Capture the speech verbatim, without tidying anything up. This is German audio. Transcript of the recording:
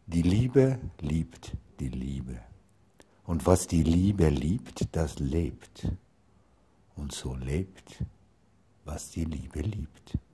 Die Liebe liebt die Liebe. Und was die Liebe liebt, das lebt. Und so lebt, was die Liebe liebt.